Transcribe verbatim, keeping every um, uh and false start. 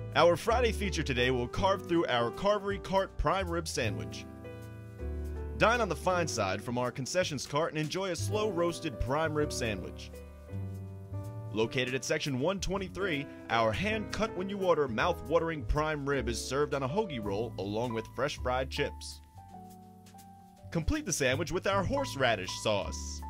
Our Friday feature today will carve through our Carvery Cart Prime Rib Sandwich. Dine on the fine side from our concessions cart and enjoy a slow roasted prime rib sandwich. Located at section one twenty-three, our hand-cut when you order mouth-watering prime rib is served on a hoagie roll along with fresh fried chips. Complete the sandwich with our horseradish sauce.